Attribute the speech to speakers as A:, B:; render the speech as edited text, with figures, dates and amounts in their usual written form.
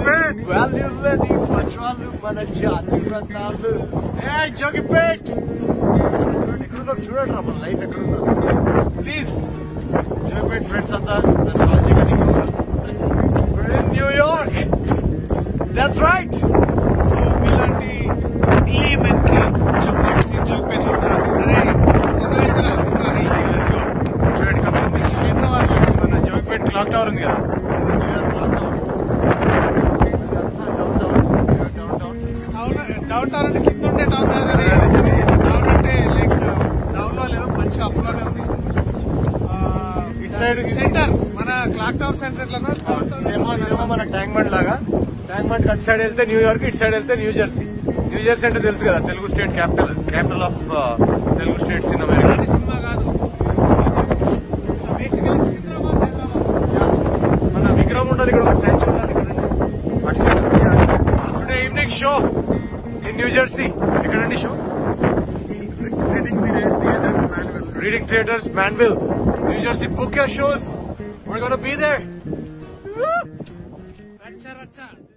A: జోగిపేట్ వాల్యూలని పట్రాలు మన జాతి రత్నాలు. జోగిపేట్ ఎక్కడున్నా చూడండి రా, మన లైఫ్ ఎక్కడుందో అసలు. ప్లీజ్ జోగిపేట్ ఫ్రెండ్స్ అంతా నన్ను కాల్ చేయడానికి న్యూయార్క్. That's right. సో మీలాంటి కి చెప్పండి జోగిపేట్ లో చూడండి మన జోగిపేట్ క్లాక్ టవర్ ఉంది కదా,
B: డౌన్ టౌన్ అంటే కింద ఉండే టౌన్ కాదు, టౌన్ అంటే లైక్ టౌన్ లో లేదు, మంచిగా అప్లోనే ఉంది.
A: ఇటు సైడ్
B: సెంటర్ మన క్లాక్ టవర్ సెంటర్ ఎట్లా
A: మన ట్యాంక్ బండ్ లాగా. ట్యాంక్ బండ్ అటు సైడ్ వెళ్తే న్యూయార్క్, ఇటు సైడ్ వెళ్తే న్యూ జెర్సీ. న్యూ జెర్సీ అంటే తెలుసు కదా, Telugu state capital of Telugu states in America.
B: Cinema కాదు,
A: మన విగ్రహం ఉండాలి, ఇక్కడ ఒక స్టాచ్యూ ఉండాలి అటు side. Today evening show in New Jersey. ఎక్కడండి show? Reading Theaters Manville, New Jersey. Book your shows. We're gonna be there.
B: రచ్చ